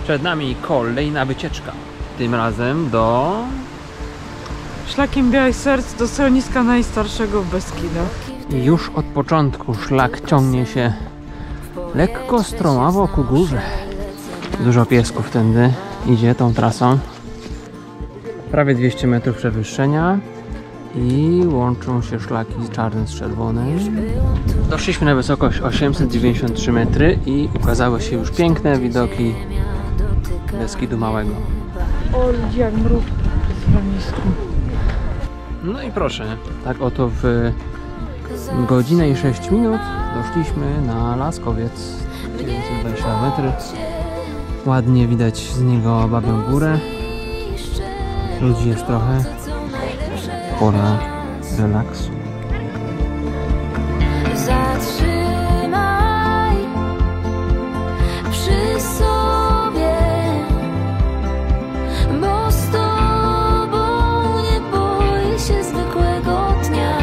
Przed nami kolejna wycieczka. Tym razem do... Szlakiem Białych Serc do schroniska najstarszego w Beskidach. I już od początku szlak ciągnie się lekko stromowo ku górze. Dużo piesków tędy idzie tą trasą. Prawie 200 metrów przewyższenia i łączą się szlaki czarne z czerwonym. Doszliśmy na wysokość 893 metry i ukazały się już piękne widoki Beskidu Małego. O, ludzi jak mrówki w schronisku. No i proszę, tak oto w godzinę i 6 minut doszliśmy na Laskowiec. 920 metry. Ładnie widać z niego Babią Górę. Ludzi jest trochę. Pora relaksu. Zatrzymaj przy sobie, bo z tobą nie boję się zwykłego dnia.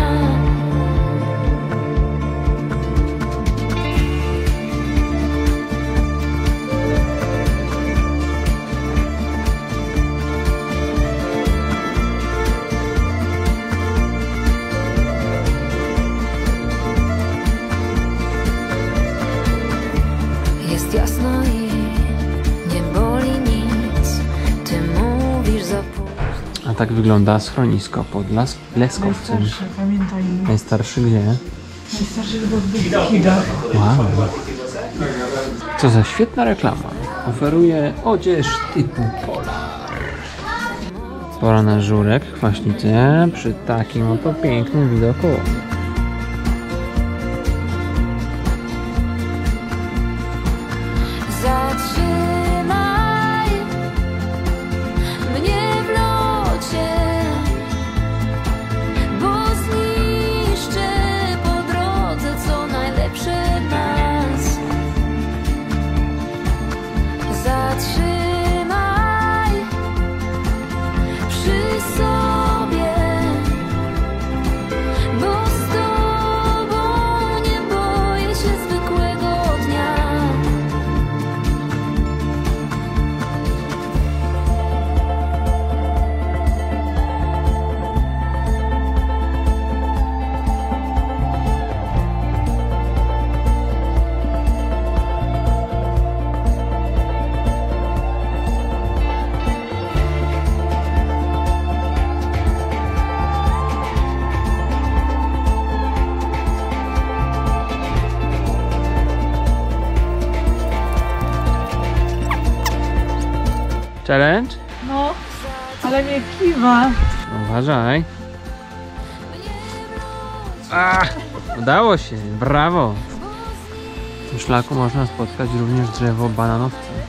Jest jasno i nie boli nic. Ty mówisz za późno. A tak wygląda schronisko pod Leskowcem. Najstarszy, pamiętaj. Najstarszy gdzie? Najstarszy chyba w Beskidach. Wow. Co za świetna reklama. Oferuje odzież typu Polar. Pora na żurek, kwaśnicę przy takim oto pięknym widoku. Zatrzymaj mnie w locie, bo zniszczę po drodze co najlepsze w nas. Zatrzymaj przy sobie, bo z tobą nie boję się zwykłego dnia. Challenge? No, ale mnie kiwa. Uważaj. Udało się, brawo. W tym szlaku można spotkać również drzewo bananowce.